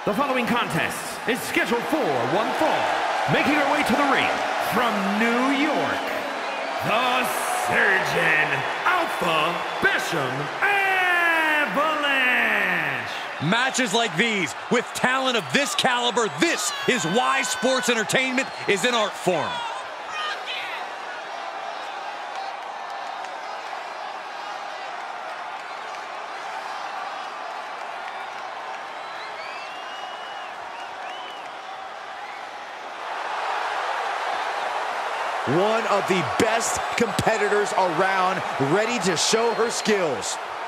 The following contest is scheduled for one fall. Making her way to the ring from New York, the Surgeon Alpha Bisham Avalanche. Matches like these, with talent of this caliber, this is why sports entertainment is an art form. One of the best competitors around, ready to show her skills.